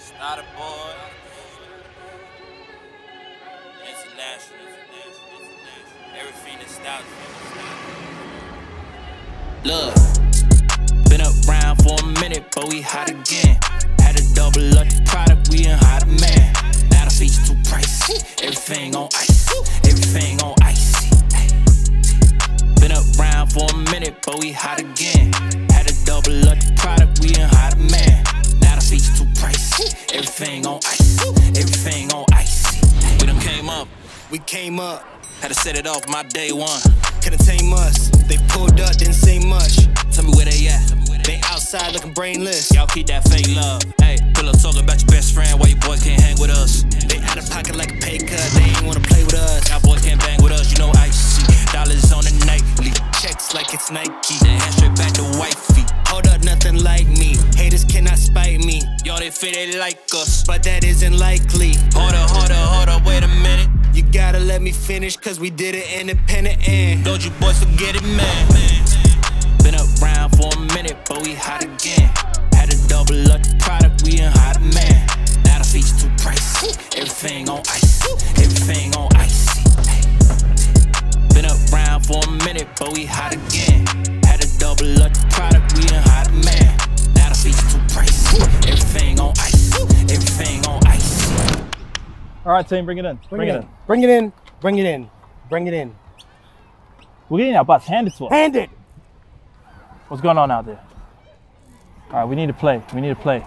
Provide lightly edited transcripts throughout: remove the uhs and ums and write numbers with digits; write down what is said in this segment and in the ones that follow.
Starter boy. International. Everything is style. Look, been around for a minute, but we hot again. Had to double up the product, we in hot man. Now the feature too pricey. Everything on ice. Everything on ice. Been around for a minute, but we hot again. Had to double up the product, we in hot man. Now the feature too pricey. Everything on ice. Everything on ice. We done came up. We came up. Had to set it off my day one. Couldn't tame us. They pulled up, didn't say much. Tell me where they at. They outside looking brainless. Y'all keep that fake love. Hey, pull up talking about your best friend. Why your boy can't hang with us? They out of pocket like a pay cut. They ain't wanna play with us. Y'all boys can't bang with us. You know icy. Dollars on the nightly. Checks like it's Nike. Then hand straight back to wifey. Hold up, nothing like me. Haters cannot spite me. Y'all they feel they like us, but that isn't likely. Hold up, wait a minute. You gotta let me finish, cause we did it independent and don't you boys forget it, man. Been around for a minute, but we hot again. Had to double up the product, we in hot man. Now the feature too pricey. Everything on ice. Everything on ice. Been around for a minute, but we hot again. Had to double up the product, we in hot man. Now the feature too pricey. Everything on ice. Everything on ice. All right, team, bring it in. Bring it in. Bring it in. Bring it in. Bring it in. We're getting our butts handed to us. Hand it. What's going on out there? All right, we need to play. We need to play.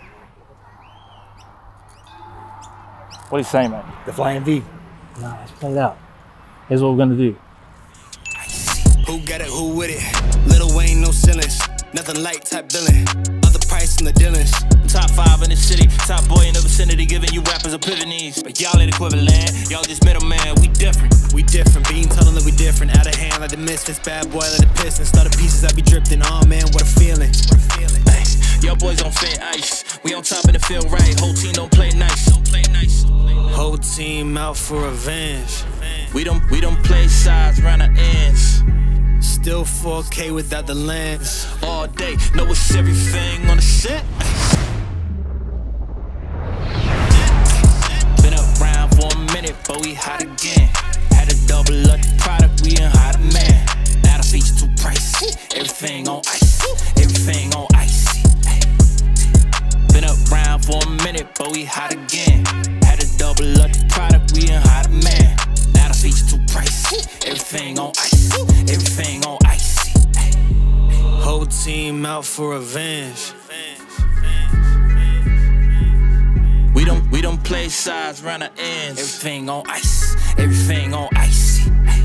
What are you saying, man? The flying V. Nah, let's play it out. Here's what we're gonna do. Who got it? Who with it? Lil Wayne, no ceilings. Nothing light type billing. Other price in the dealings. Top 5 in the city, top boy in the vicinity, giving you rappers epiphanies. But y'all ain't equivalent, y'all just middleman, we different. We different, being telling that we different. Out of hand like the Misfits, bad boy like the Pistons. Started pieces, I be drifting. Oh man, what a feeling. Hey, y'all boys on thin ice. We on top of the field right, whole team don't play nice. Whole team out for revenge. We don't play sides, round the ends. Still 4K without the lens. All day, know it's everything on the set. Been around for a minute, but we hot again. Had to double up the product, we in hot man. Now the feature too pricey. Everything on ice. Everything on ice. Been around for a minute, but we hot again. Had to double up the product, we in hot man. Now the feature too pricey. Everything on ice. Everything on ice. Whole team out for revenge. We don't play sides, round the ends. Everything on ice. Everything on ice.